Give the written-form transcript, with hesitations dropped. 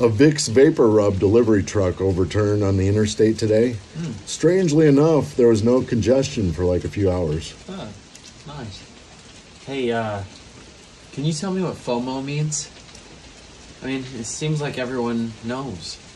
A Vicks Vapor Rub delivery truck overturned on the interstate today. Strangely enough, there was no congestion for like a few hours. Oh, nice. Hey, can you tell me what FOMO means? I mean, it seems like everyone knows.